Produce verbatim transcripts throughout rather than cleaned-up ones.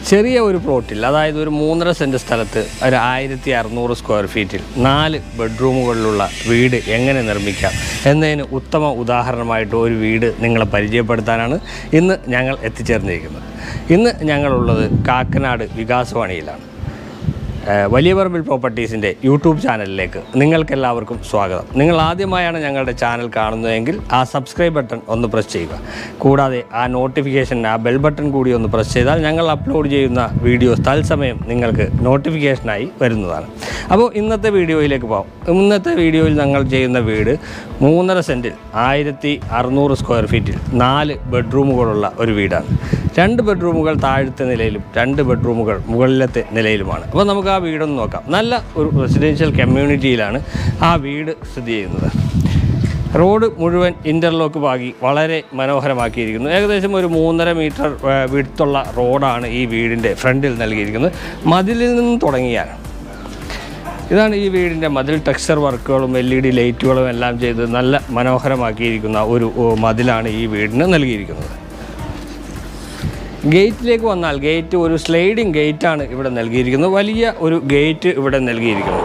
ചെറിയ ഒരു പ്ലോട്ടിൽ, അതായത് ഒരു മൂന്നര സെൻറ്റ് സ്ഥലത്ത് ഒരു ആയിരത്തി അറുന്നൂറ് സ്ക്വയർ ഫീറ്റിൽ നാല് ബെഡ്റൂമുകളിലുള്ള വീട് എങ്ങനെ നിർമ്മിക്കാം എന്നതിന് ഉത്തമ ഉദാഹരണമായിട്ട് ഒരു വീട് നിങ്ങളെ പരിചയപ്പെടുത്താനാണ് ഇന്ന് ഞങ്ങൾ എത്തിച്ചേർന്നിരിക്കുന്നത്. ഇന്ന് ഞങ്ങളുള്ളത് കാക്കനാട് വികാസവാണിയിലാണ്. വലിയ പറമ്പിൽ പ്രോപ്പർട്ടീസിൻ്റെ യൂട്യൂബ് ചാനലിലേക്ക് നിങ്ങൾക്കെല്ലാവർക്കും സ്വാഗതം. നിങ്ങൾ ആദ്യമായാണ് ഞങ്ങളുടെ ചാനൽ കാണുന്നതെങ്കിൽ ആ സബ്സ്ക്രൈബ് ബട്ടൺ ഒന്ന് പ്രസ് ചെയ്യുക. കൂടാതെ ആ നോട്ടിഫിക്കേഷൻ, ആ ബെൽ ബട്ടൺ കൂടി ഒന്ന് പ്രസ് ചെയ്താൽ ഞങ്ങൾ അപ്ലോഡ് ചെയ്യുന്ന വീഡിയോസ് തത്സമയം നിങ്ങൾക്ക് നോട്ടിഫിക്കേഷനായി വരുന്നതാണ്. അപ്പോൾ ഇന്നത്തെ വീഡിയോയിലേക്ക് പോകാം. ഇന്നത്തെ വീഡിയോയിൽ ഞങ്ങൾ ചെയ്യുന്ന വീട് മൂന്നര സെൻറ്റിൽ ആയിരത്തി അറുന്നൂറ് സ്ക്വയർ ഫീറ്റിൽ നാല് ബെഡ്റൂമുകളുള്ള ഒരു വീടാണ്. രണ്ട് ബെഡ്റൂമുകൾ താഴത്തെ നിലയിലും രണ്ട് ബെഡ്റൂമുകൾ മുകളിലത്തെ നിലയിലുമാണ്. അപ്പോൾ നമുക്ക് ആ വീടൊന്ന് നോക്കാം. നല്ല ഒരു റെസിഡൻഷ്യൽ കമ്മ്യൂണിറ്റിയിലാണ് ആ വീട് സ്ഥിതി ചെയ്യുന്നത്. റോഡ് മുഴുവൻ ഇൻ്റർലോക്ക് പാകി വളരെ മനോഹരമാക്കിയിരിക്കുന്നു. ഏകദേശം ഒരു മൂന്നര മീറ്റർ വിഡ്ത്തുള്ള റോഡാണ് ഈ വീടിൻ്റെ ഫ്രണ്ടിൽ നൽകിയിരിക്കുന്നത്. മതിലിൽ നിന്നും തുടങ്ങിയാണ്. ഇതാണ് ഈ വീടിൻ്റെ മതിൽ. ടെക്സ്ചർ വർക്കുകളും എൽ ഇ ഡി ലൈറ്റുകളും എല്ലാം ചെയ്ത് നല്ല മനോഹരമാക്കിയിരിക്കുന്ന ഒരു മതിലാണ് ഈ വീടിന് നൽകിയിരിക്കുന്നത്. ഗേറ്റിലേക്ക് വന്നാൽ ഗേറ്റ് ഒരു സ്ലൈഡിംഗ് ഗേറ്റാണ് ഇവിടെ നൽകിയിരിക്കുന്നത്. വലിയ ഒരു ഗേറ്റ് ഇവിടെ നൽകിയിരിക്കുന്നത്.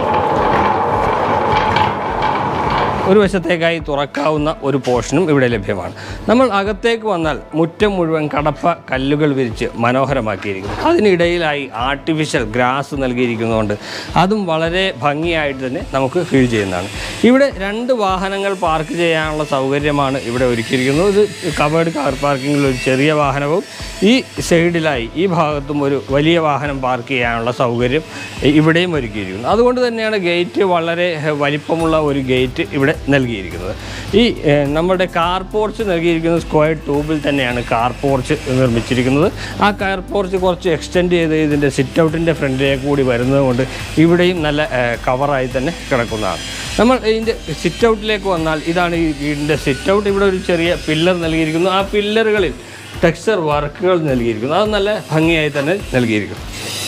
ഒരു വശത്തേക്കായി തുറക്കാവുന്ന ഒരു പോർഷനും ഇവിടെ ലഭ്യമാണ്. നമ്മൾ അകത്തേക്ക് വന്നാൽ മുറ്റം മുഴുവൻ കടപ്പ കല്ലുകൾ വിരിച്ച് മനോഹരമാക്കിയിരിക്കുന്നു. അതിനിടയിലായി ആർട്ടിഫിഷ്യൽ ഗ്രാസ് നൽകിയിരിക്കുന്നതുകൊണ്ട് അതും വളരെ ഭംഗിയായിട്ട് തന്നെ നമുക്ക് ഫീൽ ചെയ്യുന്നതാണ്. ഇവിടെ രണ്ട് വാഹനങ്ങൾ പാർക്ക് ചെയ്യാനുള്ള സൗകര്യമാണ് ഇവിടെ ഒരുക്കിയിരിക്കുന്നത്. ഇത് കവേർഡ് കാർ പാർക്കിങ്ങിൽ ഒരു ചെറിയ വാഹനവും ഈ സൈഡിലായി ഈ ഭാഗത്തും ഒരു വലിയ വാഹനം പാർക്ക് ചെയ്യാനുള്ള സൗകര്യം ഇവിടെയും ഒരുക്കിയിരിക്കുന്നു. അതുകൊണ്ട് തന്നെയാണ് ഗേറ്റ് വളരെ വലിപ്പമുള്ള ഒരു ഗേറ്റ് ഇവിടെ നൽകിയിരിക്കുന്നത്. ഈ നമ്മുടെ കാർ പോർച്ച് നൽകിയിരിക്കുന്നത് സ്ക്വയർ ട്യൂബിൽ തന്നെയാണ് കാർ പോർച്ച് നിർമ്മിച്ചിരിക്കുന്നത്. ആ കാർ പോർച്ച് കുറച്ച് എക്സ്റ്റെൻഡ് ചെയ്ത് ഇതിൻ്റെ സിറ്റ് ഔട്ടിൻ്റെ ഫ്രണ്ടിലേക്ക് കൂടി വരുന്നത് കൊണ്ട് ഇവിടെയും നല്ല കവറായി തന്നെ കിടക്കുന്നതാണ്. നമ്മൾ ഇതിൻ്റെ സിറ്റ് ഔട്ടിലേക്ക് വന്നാൽ ഇതാണ് ഈ വീടിൻ്റെ സിറ്റ് ഔട്ട്. ഇവിടെ ഒരു ചെറിയ പില്ലർ നൽകിയിരിക്കുന്നു. ആ പില്ലറുകളിൽ ടെക്സ്ചർ വർക്കുകൾ നൽകിയിരിക്കുന്നു. അത് നല്ല ഭംഗിയായി തന്നെ നൽകിയിരിക്കുന്നു.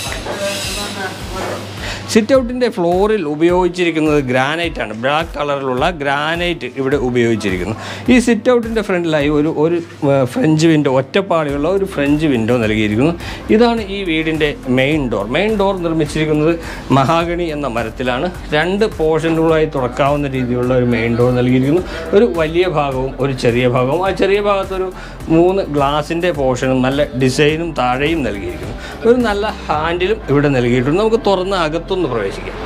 സിറ്റ് ഔട്ടിൻ്റെ ഫ്ലോറിൽ ഉപയോഗിച്ചിരിക്കുന്നത് ഗ്രാനൈറ്റ് ആണ്. ബ്ലാക്ക് കളറിലുള്ള ഗ്രാനൈറ്റ് ഇവിടെ ഉപയോഗിച്ചിരിക്കുന്നു. ഈ സിറ്റ് ഔട്ടിൻ്റെ ഫ്രണ്ടിലായി ഒരു ഒരു ഫ്രഞ്ച് വിൻഡോ, ഒറ്റപ്പാടിയുള്ള ഒരു ഫ്രഞ്ച് വിൻഡോ നൽകിയിരിക്കുന്നു. ഇതാണ് ഈ വീടിൻ്റെ മെയിൻ ഡോർ. മെയിൻ ഡോർ നിർമ്മിച്ചിരിക്കുന്നത് മഹാഗണി എന്ന മരത്തിലാണ്. രണ്ട് പോർഷനുകളായി തുറക്കാവുന്ന രീതിയിലുള്ള ഒരു മെയിൻ ഡോർ നൽകിയിരിക്കുന്നു. ഒരു വലിയ ഭാഗവും ഒരു ചെറിയ ഭാഗവും. ആ ചെറിയ ഭാഗത്തൊരു മൂന്ന് ഗ്ലാസിൻ്റെ പോർഷനും നല്ല ഡിസൈനും താഴെയും നൽകിയിരിക്കുന്നു. ഒരു നല്ല ഹാൻഡിലും ഇവിടെ നൽകിയിട്ടുണ്ട്. നമുക്ക് തുറന്ന് അകത്തൊന്ന് പ്രവേശിക്കാം.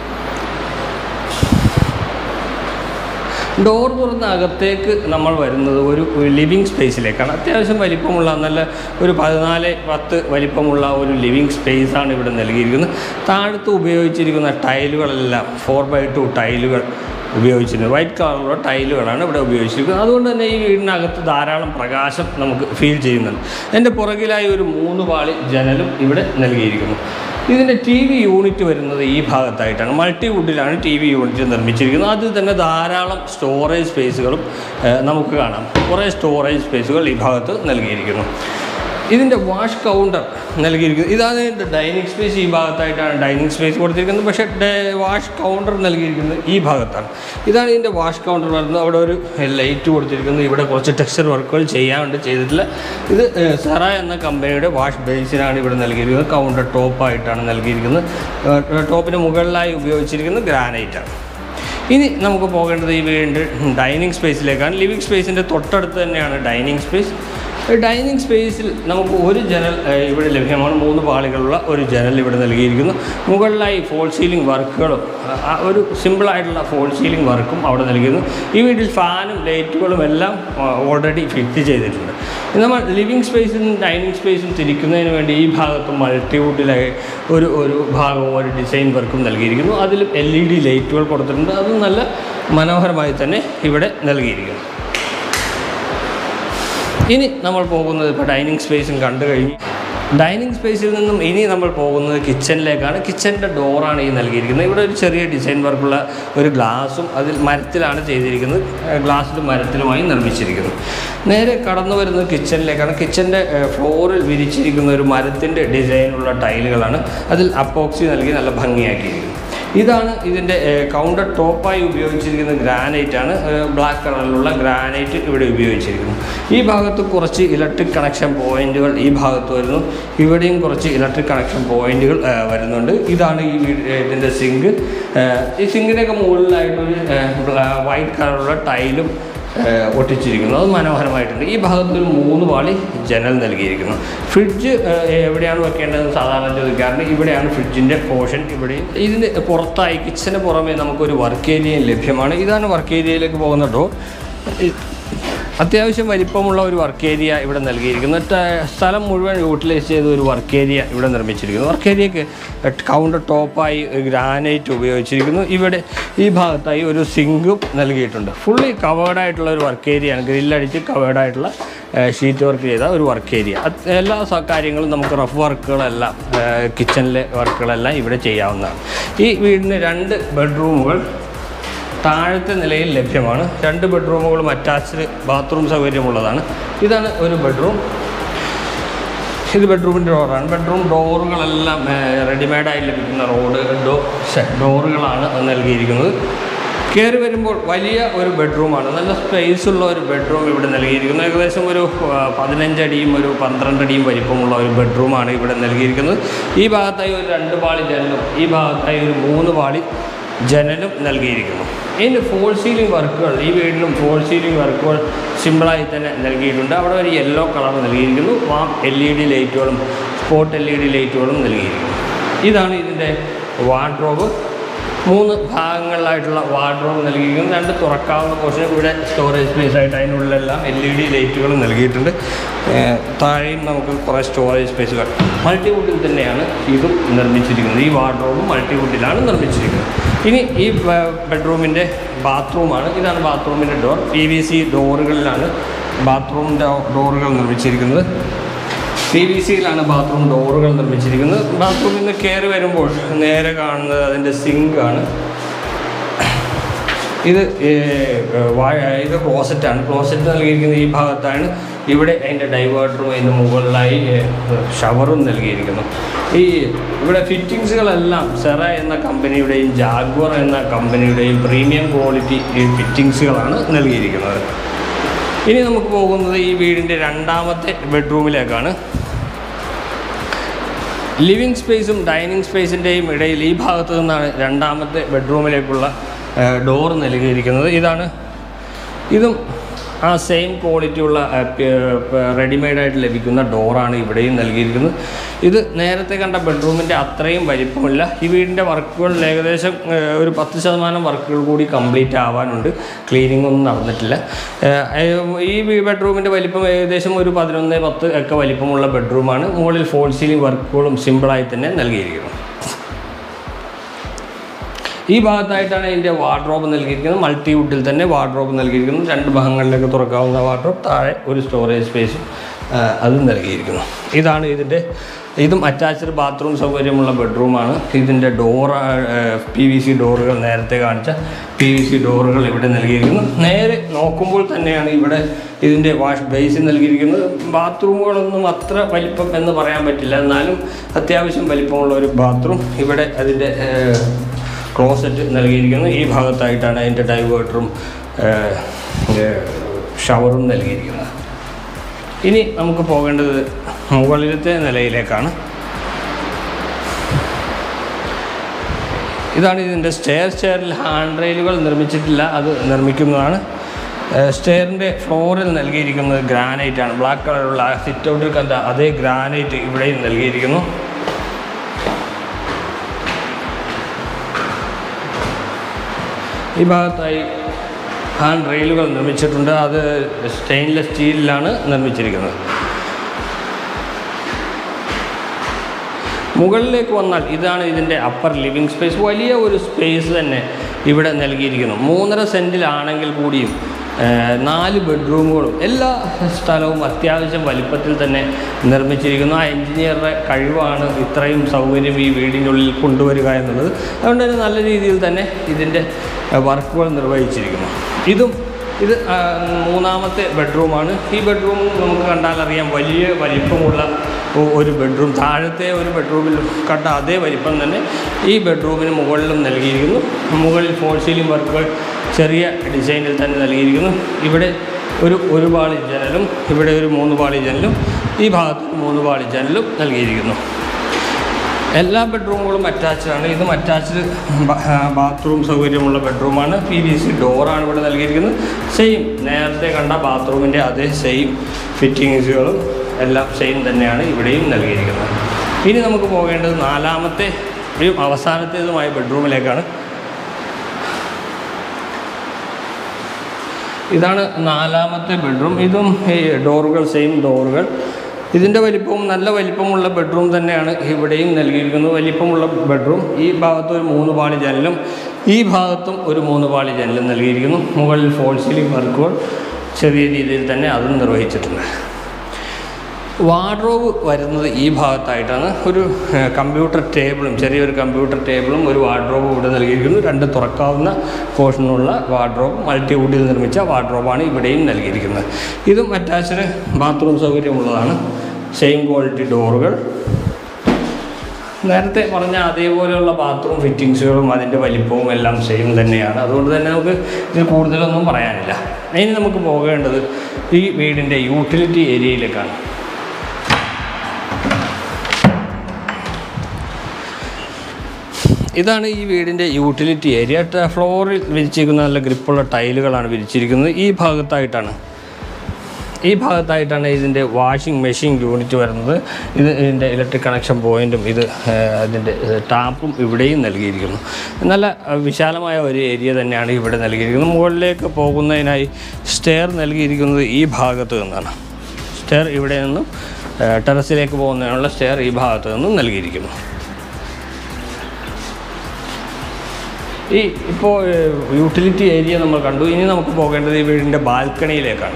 ഡോർ തുറന്ന അകത്തേക്ക് നമ്മൾ വരുന്നത് ഒരു ലിവിങ് സ്പേസിലേക്കാണ്. അത്യാവശ്യം വലിപ്പമുള്ള നല്ല ഒരു പതിനാല് പത്ത് വലിപ്പമുള്ള ഒരു ലിവിങ് സ്പേസാണ് ഇവിടെ നൽകിയിരിക്കുന്നത്. താഴത്ത് ഉപയോഗിച്ചിരിക്കുന്ന ടൈലുകളെല്ലാം ഫോർ ബൈ ടു ടൈലുകൾ ഉപയോഗിച്ചിരുന്നത്. വൈറ്റ് കളറുള്ള ടൈലുകളാണ് ഇവിടെ ഉപയോഗിച്ചിരിക്കുന്നത്. അതുകൊണ്ട് തന്നെ ഈ വീടിനകത്ത് ധാരാളം പ്രകാശം നമുക്ക് ഫീൽ ചെയ്യുന്നുണ്ട്. എൻ്റെ പുറകിലായി ഒരു മൂന്ന് പാളി ജനലും ഇവിടെ നൽകിയിരിക്കുന്നു. ഇതിൻ്റെ ടി വി യൂണിറ്റ് വരുന്നത് ഈ ഭാഗത്തായിട്ടാണ്. മൾട്ടിവുഡിലാണ് ടി വി യൂണിറ്റ് നിർമ്മിച്ചിരിക്കുന്നത്. അതിൽ തന്നെ ധാരാളം സ്റ്റോറേജ് സ്പേസുകളും നമുക്ക് കാണാം. കുറേ സ്റ്റോറേജ് സ്പേസുകൾ ഈ ഭാഗത്ത് നൽകിയിരിക്കുന്നു. ഇതിൻ്റെ വാഷ് കൗണ്ടർ നൽകിയിരിക്കുന്നത്. ഇതാണ് ഇതിൻ്റെ ഡൈനിങ് സ്പേസ്. ഈ ഭാഗത്തായിട്ടാണ് ഡൈനിങ് സ്പേസ് കൊടുത്തിരിക്കുന്നത്. പക്ഷേ വാഷ് കൗണ്ടർ നൽകിയിരിക്കുന്നത് ഈ ഭാഗത്താണ്. ഇതാണ് ഇതിൻ്റെ വാഷ് കൗണ്ടർ വരുന്നത്. അവിടെ ഒരു ലൈറ്റ് കൊടുത്തിരിക്കുന്നത്. ഇവിടെ കുറച്ച് ടെക്സ്ചർ വർക്കുകൾ ചെയ്യാനുണ്ട്, ചെയ്തിട്ടില്ല. ഇത് സെറ എന്ന കമ്പനിയുടെ വാഷ് ബേസിനാണ് ഇവിടെ നൽകിയിരിക്കുന്നത്. കൗണ്ടർ ടോപ്പായിട്ടാണ് നൽകിയിരിക്കുന്നത്. ടോപ്പിന് മുകളിലായി ഉപയോഗിച്ചിരിക്കുന്നത് ഗ്രാനൈറ്റാണ്. ഇനി നമുക്ക് പോകേണ്ടത് ഈ വീടിൻ്റെ ഡൈനിങ് സ്പേസിലേക്കാണ്. ലിവിങ് സ്പേസിൻ്റെ തൊട്ടടുത്ത് തന്നെയാണ് ഡൈനിങ് സ്പേസ്. ഡൈനിങ് സ്പേസിൽ നമുക്ക് ഒരു ജനൽ ഇവിടെ ലഭ്യമാണ്. മൂന്ന് പാളികളുള്ള ഒരു ജനൽ ഇവിടെ നൽകിയിരിക്കുന്നു. മുകളിലായി ഫോൾ സീലിംഗ് വർക്കുകളും ഒരു സിമ്പിളായിട്ടുള്ള ഫോൾ സീലിംഗ് വർക്കും അവിടെ നൽകിയിരുന്നു. ഈ വീട്ടിൽ ഫാനും ലൈറ്റുകളും എല്ലാം ഓൾറെഡി ഫിറ്റ് ചെയ്തിട്ടുണ്ട്. നമ്മൾ ലിവിങ് സ്പേസും ഡൈനിങ് സ്പേസും തിരിക്കുന്നതിന് വേണ്ടി ഈ ഭാഗത്തും മൾട്ടിവുഡിലായി ഒരു ഒരു ഭാഗവും ഒരു ഡിസൈൻ വർക്കും നൽകിയിരിക്കുന്നു. അതിൽ എൽ ഇ ഡി ലൈറ്റുകൾ കൊടുത്തിട്ടുണ്ട്. അത് നല്ല മനോഹരമായി തന്നെ ഇവിടെ നൽകിയിരിക്കുന്നു. ഇനി നമ്മൾ പോകുന്നത് ഇപ്പോൾ ഡൈനിങ് സ്പേസും കണ്ടു കഴിഞ്ഞു. ഡൈനിങ് സ്പേസിൽ നിന്നും ഇനി നമ്മൾ പോകുന്നത് കിച്ചണിലേക്കാണ്. കിച്ചൻ്റെ ഡോറാണ് ഈ നൽകിയിരിക്കുന്നത്. ഇവിടെ ഒരു ചെറിയ ഡിസൈൻ വർക്കുള്ള ഒരു ഗ്ലാസും അതിൽ മരത്തിലാണ് ചെയ്തിരിക്കുന്നത്. ഗ്ലാസ്സിലും മരത്തിലുമായി നിർമ്മിച്ചിരിക്കുന്നു. നേരെ കടന്നു വരുന്നത് കിച്ചണിലേക്കാണ്. കിച്ചൻ്റെ ഫ്ലോറിൽ വിരിച്ചിരിക്കുന്ന ഒരു മരത്തിൻ്റെ ഡിസൈനുള്ള ടൈലുകളാണ്. അതിൽ അപ്പോക്സി നൽകി നല്ല ഭംഗിയാക്കിയിരിക്കുന്നു. ഇതാണ് ഇതിൻ്റെ കൗണ്ടർ ടോപ്പായി ഉപയോഗിച്ചിരിക്കുന്ന ഗ്രാനൈറ്റാണ്. ബ്ലാക്ക് കളറിലുള്ള ഗ്രാനൈറ്റ് ഇവിടെ ഉപയോഗിച്ചിരിക്കുന്നു. ഈ ഭാഗത്ത് കുറച്ച് ഇലക്ട്രിക് കണക്ഷൻ പോയിന്റുകൾ ഈ ഭാഗത്ത് വരുന്നു. ഇവിടെയും കുറച്ച് ഇലക്ട്രിക് കണക്ഷൻ പോയിന്റുകൾ വരുന്നുണ്ട്. ഇതാണ് ഈ ഇതിൻ്റെ സിങ്ക്. ഈ സിങ്കിൻ്റെയൊക്കെ മുകളിലായിട്ടൊരു വൈറ്റ് കളറുള്ള ടൈലും ഒട്ടിച്ചിരിക്കുന്നു. അത് മനോഹരമായിട്ടുണ്ട്. ഈ ഭാഗത്ത് ഒരു മൂന്ന് പാളി ജനൽ നൽകിയിരിക്കുന്നു. ഫ്രിഡ്ജ് എവിടെയാണ് വെക്കേണ്ടതെന്ന് സാധാരണ ചോദിക്കാറുണ്ട്. ഇവിടെയാണ് ഫ്രിഡ്ജിൻ്റെ പോർഷൻ. ഇവിടെ ഇതിൻ്റെ പുറത്തായി കിച്ചന് പുറമേ നമുക്കൊരു വർക്ക് ഏരിയയും ലഭ്യമാണ്. ഇതാണ് വർക്ക് ഏരിയയിലേക്ക് പോകുന്ന ഡോർ. അത്യാവശ്യം വലിപ്പമുള്ള ഒരു വർക്ക് ഏരിയ ഇവിടെ നൽകിയിരിക്കുന്നു. സ്ഥലം മുഴുവൻ യൂട്ടിലൈസ് ചെയ്ത ഒരു വർക്ക് ഏരിയ ഇവിടെ നിർമ്മിച്ചിരിക്കുന്നു. വർക്ക് ഏരിയക്ക് കൗണ്ടർ ടോപ്പായി ഗ്രാനൈറ്റ് ഉപയോഗിച്ചിരിക്കുന്നു. ഇവിടെ ഈ ഭാഗത്തായി ഒരു സിങ്കും നൽകിയിട്ടുണ്ട്. ഫുള്ളി കവേർഡായിട്ടുള്ള ഒരു വർക്ക് ഏരിയയാണ്. ഗ്രില്ലടിച്ച് കവേർഡായിട്ടുള്ള ഷീറ്റ് വർക്ക് ചെയ്ത ഒരു വർക്ക് ഏരിയ. എല്ലാ കാര്യങ്ങളും നമുക്ക് റഫ് വർക്കുകളെല്ലാം കിച്ചണിലെ വർക്കുകളെല്ലാം ഇവിടെ ചെയ്യാവുന്നതാണ്. ഈ വീടിന് രണ്ട് ബെഡ്റൂമുകൾ താഴത്തെ നിലയിൽ ലഭ്യമാണ്. രണ്ട് ബെഡ്റൂമുകളും അറ്റാച്ച്ഡ് ബാത്റൂം സൗകര്യമുള്ളതാണ്. ഇതാണ് ഒരു ബെഡ്റൂം. ഇത് ബെഡ്റൂമിൻ്റെ ഡോറാണ്. ബെഡ്റൂം ഡോറുകളെല്ലാം റെഡിമെയ്ഡായി ലഭിക്കുന്ന റോഡ് ഡോ ഡോറുകളാണ് നൽകിയിരിക്കുന്നത്. കയറി വരുമ്പോൾ വലിയ ഒരു ബെഡ്റൂമാണ്. നല്ല സ്പേസുള്ള ഒരു ബെഡ്റൂം ഇവിടെ നൽകിയിരിക്കുന്നത്. ഏകദേശം ഒരു പതിനഞ്ചടിയും ഒരു പന്ത്രണ്ടടിയും വലിപ്പമുള്ള ഒരു ബെഡ്റൂമാണ് ഇവിടെ നൽകിയിരിക്കുന്നത്. ഈ ഭാഗത്തായി ഒരു രണ്ട് പാളി ജനലും ഈ ഭാഗത്തായി ഒരു മൂന്ന് പാളി ജനലും നൽകിയിരിക്കുന്നു. ഇതിൻ്റെ ഫോൾ സീലിംഗ് വർക്കുകൾ ഈ വീടിലും ഫോൾ സീലിംഗ് വർക്കുകൾ സിമ്പിളായി തന്നെ നൽകിയിട്ടുണ്ട്. അവിടെ ഒരു യെല്ലോ കളർ നൽകിയിരിക്കുന്നു. വാം എൽ ഇ ഡി ലൈറ്റുകളും സ്പോട്ട് എൽ ഇ ഡി ലൈറ്റുകളും നൽകിയിരിക്കുന്നു. ഇതാണ് ഇതിൻ്റെ വാർഡ്രോബ്. മൂന്ന് ഭാഗങ്ങളിലായിട്ടുള്ള വാർഡ്രോബ് നൽകിയിരിക്കുന്നു. രണ്ട് തുറക്കാവുന്ന പോർഷൻ ഇവിടെ സ്റ്റോറേജ് സ്പേസ് ആയിട്ട് അതിനുള്ളിലെല്ലാം എൽ ഇ ഡി ലൈറ്റുകൾ നൽകിയിട്ടുണ്ട്. താഴെയും നമുക്ക് കുറേ സ്റ്റോറേജ് സ്പേസുകൾ മൾട്ടിവുഡിൽ തന്നെയാണ് ഇതും നിർമ്മിച്ചിരിക്കുന്നത്. ഈ വാർഡ്രോബും മൾട്ടിവുഡിലാണ് നിർമ്മിച്ചിരിക്കുന്നത്. ഇനി ഈ ബെഡ്റൂമിൻ്റെ ബാത്റൂമാണ്. ഇതാണ് ബാത്റൂമിൻ്റെ ഡോർ. പി വി സി ഡോറുകളിലാണ് ബാത്റൂമിൻ്റെ ഡോറുകൾ നിർമ്മിച്ചിരിക്കുന്നത്. പി വി സിയിലാണ് ബാത്റൂം ഡോറുകൾ നിർമ്മിച്ചിരിക്കുന്നത്. ബാത്റൂമിൽ നിന്ന് കയറി വരുമ്പോൾ നേരെ കാണുന്നത് അതിൻ്റെ സിങ്കാണ്. ഇത് ഇത് ക്ലോസറ്റാണ്. ക്ലോസറ്റ് നൽകിയിരിക്കുന്നത് ഈ ഭാഗത്താണ്. ഇവിടെ അതിൻ്റെ ഡൈവേർട്ടറും അതിൻ്റെ മുകളിലായി ഷവറും നൽകിയിരിക്കുന്നു. ഈ ഇവിടെ ഫിറ്റിങ്സുകളെല്ലാം സെറ എന്ന കമ്പനിയുടെയും ജാഗ്വർ എന്ന കമ്പനിയുടെയും പ്രീമിയം ക്വാളിറ്റി ഫിറ്റിങ്സുകളാണ് നൽകിയിരിക്കുന്നത്. ഇനി നമുക്ക് പോകുന്നത് ഈ വീടിൻ്റെ രണ്ടാമത്തെ ബെഡ്റൂമിലേക്കാണ്. ലിവിങ് സ്പേസും ഡൈനിങ് സ്പേസിൻ്റെയും ഇടയിൽ ഈ ഭാഗത്തു നിന്നാണ് രണ്ടാമത്തെ ബെഡ്റൂമിലേക്കുള്ള ഡോർ നൽകിയിരിക്കുന്നത്. ഇതാണ് ഇതും ആ സെയിം ക്വാളിറ്റിയുള്ള റെഡിമെയ്ഡായിട്ട് ലഭിക്കുന്ന ഡോറാണ് ഇവിടെയും നൽകിയിരിക്കുന്നത്. ഇത് നേരത്തെ കണ്ട ബെഡ്റൂമിൻ്റെ അത്രയും വലിപ്പമില്ല. ഈ വീടിൻ്റെ വർക്കുകൾ ഏകദേശം ഒരു പത്ത് ശതമാനം വർക്കുകൾ കൂടി കംപ്ലീറ്റ് ആവാനുണ്ട്. ക്ലീനിങ് ഒന്നും നടന്നിട്ടില്ല. ഈ ബെഡ്റൂമിൻ്റെ വലിപ്പം ഏകദേശം ഒരു പതിനൊന്ന് പത്ത് ഒക്കെ വലിപ്പമുള്ള ബെഡ്റൂമാണ്. മുകളിൽ ഫോൾ സീലിംഗ് വർക്കുകളും സിമ്പിളായി തന്നെ നൽകിയിരിക്കുന്നു. ഈ ഭാഗത്തായിട്ടാണ് ഇതിൻ്റെ വാർഡ്രോബ് നൽകിയിരിക്കുന്നത്. മൾട്ടിവുഡിൽ തന്നെ വാർഡ്രോബ് നൽകിയിരിക്കുന്നു. രണ്ട് ഭാഗങ്ങളിലേക്ക് തുറക്കാവുന്ന വാർഡ്രോബ്, താഴെ ഒരു സ്റ്റോറേജ് സ്പേസും അതും നൽകിയിരിക്കുന്നു. ഇതാണ് ഇതിൻ്റെ ഇതും അറ്റാച്ച്ഡ് ബാത്റൂം സൗകര്യമുള്ള ബെഡ്റൂമാണ്. ഇതിൻ്റെ ഡോർ പി വി സി ഡോറുകൾ നേരത്തെ കാണിച്ച പി വി സി ഡോറുകൾ ഇവിടെ നൽകിയിരിക്കുന്നു. നേരെ നോക്കുമ്പോൾ തന്നെയാണ് ഇവിടെ ഇതിൻ്റെ വാഷ് ബേസിൻ നൽകിയിരിക്കുന്നത്. ബാത്റൂമുകളൊന്നും അത്ര വലിപ്പം എന്ന് പറയാൻ പറ്റില്ല, എന്നാലും അത്യാവശ്യം വലിപ്പമുള്ള ഒരു ബാത്റൂം. ഇവിടെ അതിൻ്റെ ക്ലോസറ്റ് നൽകിയിരിക്കുന്നു. ഈ ഭാഗത്തായിട്ടാണ് അതിൻ്റെ ഡൈവേർട്ടറും ഷവറും നൽകിയിരിക്കുന്നത്. ഇനി നമുക്ക് പോകേണ്ടത് മുകളിലത്തെ നിലയിലേക്കാണ്. ഇതാണ് ഇതിൻ്റെ സ്റ്റെയർ. സ്റ്റെയറിൽ ഹാൻഡ് റെയിലുകൾ നിർമ്മിച്ചിട്ടില്ല, അത് നിർമ്മിക്കുന്നതാണ്. സ്റ്റെയറിൻ്റെ ഫ്ലോറിൽ നൽകിയിരിക്കുന്നത് ഗ്രാനൈറ്റാണ്. ബ്ലാക്ക് കളറുള്ള സിറ്റ് ഔട്ടിൽ കണ്ട അതേ ഗ്രാനൈറ്റ് ഇവിടെയും നൽകിയിരിക്കുന്നു. ഈ ഭാഗത്തായി ഹാൻഡ് റെയിലുകൾ നിർമ്മിച്ചിട്ടുണ്ട്. അത് സ്റ്റെയിൻലെസ് സ്റ്റീലിലാണ് നിർമ്മിച്ചിരിക്കുന്നത്. മുകളിലേക്ക് വന്നാൽ ഇതാണ് ഇതിൻ്റെ അപ്പർ ലിവിങ് സ്പേസ്. വലിയ ഒരു സ്പേസ് തന്നെ ഇവിടെ നൽകിയിരിക്കുന്നു. മൂന്നര സെൻറ്റിലാണെങ്കിൽ കൂടിയും നാല് ബെഡ്റൂമുകളും എല്ലാ സ്ഥലവും അത്യാവശ്യം വലിപ്പത്തിൽ തന്നെ നിർമ്മിച്ചിരിക്കുന്നു. ആ എൻജിനീയറുടെ കഴിവാണ് ഇത്രയും സൗകര്യം ഈ വീടിൻ്റെ ഉള്ളിൽ കൊണ്ടുവരിക എന്നുള്ളത്. അതുകൊണ്ട് തന്നെ നല്ല രീതിയിൽ തന്നെ ഇതിൻ്റെ വർക്കുകൾ നിർവഹിച്ചിരിക്കുന്നു. ഇതും ഇത് മൂന്നാമത്തെ ബെഡ്റൂമാണ്. ഈ ബെഡ്റൂം നമുക്ക് കണ്ടാലറിയാം വലിയ വലിപ്പമുള്ള ഒരു ബെഡ്റൂം. താഴത്തെ ഒരു ബെഡ്റൂമിൽ കണ്ട അതേ വലിപ്പം തന്നെ ഈ ബെഡ്റൂമിന് മുകളിലും നൽകിയിരിക്കുന്നു. മുകളിൽ ഫോൾ സീലിംഗ് വർക്കുകൾ ചെറിയ ഡിസൈനിൽ തന്നെ നൽകിയിരിക്കുന്നു. ഇവിടെ ഒരു ഒരു പാളി ജനലും ഇവിടെ ഒരു മൂന്ന് പാളി ജനലും ഈ ഭാഗത്ത് മൂന്ന് പാളി ജനലും നൽകിയിരിക്കുന്നു. എല്ലാ ബെഡ്റൂമുകളും അറ്റാച്ച്ഡാണ്. ഇതും അറ്റാച്ച്ഡ് ബാത്റൂം സൗകര്യമുള്ള ബെഡ്റൂമാണ്. പി വി സി ഡോറാണ് ഇവിടെ നൽകിയിരിക്കുന്നത്. സെയിം നേരത്തെ കണ്ട ബാത്റൂമിൻ്റെ അതേ സെയിം ഫിറ്റിങ്സുകളും എല്ലാം സെയിം തന്നെയാണ് ഇവിടെയും നൽകിയിരിക്കുന്നത്. ഇനി നമുക്ക് പോകേണ്ടത് നാലാമത്തെ ഒരു അവസാനത്തേതുമായ ബെഡ്റൂമിലേക്കാണ്. ഇതാണ് നാലാമത്തെ ബെഡ്റൂം. ഇതും ഈ ഡോറുകൾ സെയിം ഡോറുകൾ. ഇതിൻ്റെ വലിപ്പവും നല്ല വലിപ്പമുള്ള ബെഡ്റൂം തന്നെയാണ് ഇവിടെയും നൽകിയിരിക്കുന്നത്. വലിപ്പമുള്ള ബെഡ്റൂം. ഈ ഭാഗത്ത് ഒരു മൂന്ന് പാളി ജനലും ഈ ഭാഗത്തും ഒരു മൂന്ന് പാളി ജനലും നൽകിയിരിക്കുന്നു. മുകളിൽ ഫോൾ സീലിംഗ് വർക്കുകൾ ചെറിയ രീതിയിൽ തന്നെ അതും നിർവഹിച്ചിട്ടുണ്ട്. വാർഡ്രോബ് വരുന്നത് ഈ ഭാഗത്തായിട്ടാണ്. ഒരു കമ്പ്യൂട്ടർ ടേബിളും ചെറിയൊരു കമ്പ്യൂട്ടർ ടേബിളും ഒരു വാർഡ്രോബും ഇവിടെ നൽകിയിരിക്കുന്നു. രണ്ട് തുറക്കാവുന്ന പോർഷനുള്ള വാർഡ്രോബ്, മൾട്ടിവുഡിൽ നിർമ്മിച്ച വാർഡ്രോബാണ് ഇവിടെയും നൽകിയിരിക്കുന്നത്. ഇതും അറ്റാച്ച്ഡ് ബാത്റൂം സൗകര്യമുള്ളതാണ്. സെയിം ക്വാളിറ്റി ഡോറുകൾ. നേരത്തെ പറഞ്ഞ അതേപോലെയുള്ള ബാത്റൂം ഫിറ്റിങ്സുകളും അതിൻ്റെ വലിപ്പവും എല്ലാം സെയിം തന്നെയാണ്. അതുകൊണ്ട് തന്നെ നമുക്ക് ഇതിൽ കൂടുതലൊന്നും പറയാനില്ല. ഇനി നമുക്ക് പോകേണ്ടത് ഈ വീടിൻ്റെ യൂട്ടിലിറ്റി ഏരിയയിലേക്കാണ്. ഇതാണ് ഈ വീടിൻ്റെ യൂട്ടിലിറ്റി ഏരിയ. ഫ്ലോറിൽ വിരിച്ചിരിക്കുന്ന നല്ല ഗ്രിപ്പുള്ള ടൈലുകളാണ് വിരിച്ചിരിക്കുന്നത്. ഈ ഭാഗത്തായിട്ടാണ് ഈ ഭാഗത്തായിട്ടാണ് ഇതിൻ്റെ വാഷിംഗ് മെഷീൻ യൂണിറ്റ് വരുന്നത്. ഇത് ഇതിൻ്റെ ഇലക്ട്രിക് കണക്ഷൻ പോയിൻറ്റും ഇത് അതിൻ്റെ ടാപ്പും ഇവിടെയും നൽകിയിരിക്കുന്നു. നല്ല വിശാലമായ ഒരു ഏരിയ തന്നെയാണ് ഇവിടെ നൽകിയിരിക്കുന്നത്. മുകളിലേക്ക് പോകുന്നതിനായി സ്റ്റെയർ നൽകിയിരിക്കുന്നത് ഈ ഭാഗത്ത് നിന്നാണ്. സ്റ്റെയർ ഇവിടെ നിന്നും ടെറസിലേക്ക് പോകുന്നതിനുള്ള സ്റ്റെയർ ഈ ഭാഗത്ത് നിന്നും നൽകിയിരിക്കുന്നു. ഈ ഇപ്പോൾ യൂട്ടിലിറ്റി ഏരിയ നമ്മൾ കണ്ടു. ഇനി നമുക്ക് പോകേണ്ടത് ഈ വീടിൻ്റെ ബാൽക്കണിയിലേക്കാണ്.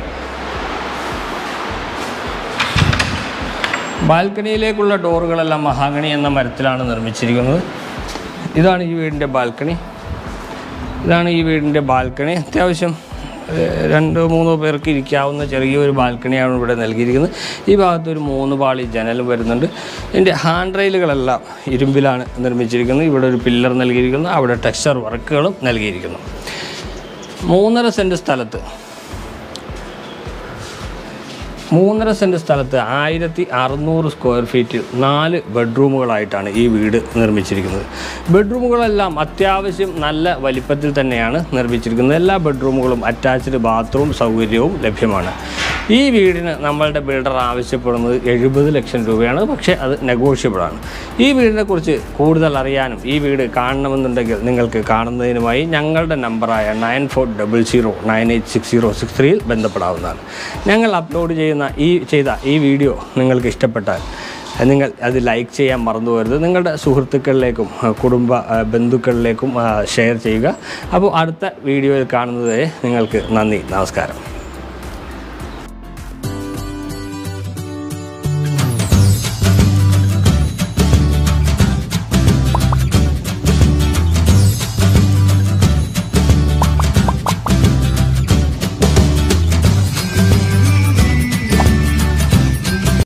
ബാൽക്കണിയിലേക്കുള്ള ഡോറുകളെല്ലാം മഹാഗണി എന്ന മരത്തിലാണ് നിർമ്മിച്ചിരിക്കുന്നത്. ഇതാണ് ഈ വീടിൻ്റെ ബാൽക്കണി. ഇതാണ് ഈ വീടിൻ്റെ ബാൽക്കണി. അത്യാവശ്യം രണ്ടോ മൂന്നോ പേർക്ക് ഇരിക്കാവുന്ന ചെറിയൊരു ബാൽക്കണിയാണ് ഇവിടെ നൽകിയിരിക്കുന്നത്. ഈ ഭാഗത്ത് ഒരു മൂന്ന് പാളി ജനലും വരുന്നുണ്ട്. ഇതിൻ്റെ ഹാൻഡ് റെയിലുകളെല്ലാം ഇരുമ്പിലാണ് നിർമ്മിച്ചിരിക്കുന്നത്. ഇവിടെ ഒരു പില്ലർ നൽകിയിരിക്കുന്നു. അവിടെ ടെക്സ്ചർ വർക്കുകളും നൽകിയിരിക്കുന്നു. മൂന്നര സെൻറ്റ് സ്ഥലത്ത് മൂന്നര സെൻറ്റ് സ്ഥലത്ത് ആയിരത്തി അറുന്നൂറ് സ്ക്വയർ ഫീറ്റിൽ നാല് ബെഡ്റൂമുകളായിട്ടാണ് ഈ വീട് നിർമ്മിച്ചിരിക്കുന്നത്. ബെഡ്റൂമുകളെല്ലാം അത്യാവശ്യം നല്ല വലിപ്പത്തിൽ തന്നെയാണ് നിർമ്മിച്ചിരിക്കുന്നത്. എല്ലാ ബെഡ്റൂമുകളും അറ്റാച്ച്ഡ് ബാത്റൂം സൗകര്യവും ലഭ്യമാണ്. ഈ വീടിന് നമ്മളുടെ ബിൽഡർ ആവശ്യപ്പെടുന്നത് എഴുപത് ലക്ഷം രൂപയാണ്. പക്ഷേ അത് നെഗോഷ്യബിളാണ്. ഈ വീടിനെക്കുറിച്ച് കൂടുതൽ അറിയാനും ഈ വീട് കാണണമെന്നുണ്ടെങ്കിൽ നിങ്ങൾക്ക് കാണുന്നതിനുമായി ഞങ്ങളുടെ നമ്പറായ nine four double zero nine eight six zero six ത്രീയിൽ ബന്ധപ്പെടാവുന്നതാണ്. ഞങ്ങൾ അപ്ലോഡ് ചെയ്യുന്ന ഈ ചെയ്ത ഈ വീഡിയോ നിങ്ങൾക്ക് ഇഷ്ടപ്പെട്ടാൽ നിങ്ങൾ അത് ലൈക്ക് ചെയ്യാൻ മറന്നു പോകരുത്. നിങ്ങളുടെ സുഹൃത്തുക്കളിലേക്കും കുടുംബ ബന്ധുക്കളിലേക്കും ഷെയർ ചെയ്യുക. അപ്പോൾ അടുത്ത വീഡിയോയിൽ കാണുന്നതുവരെ നിങ്ങൾക്ക് നന്ദി, നമസ്കാരം.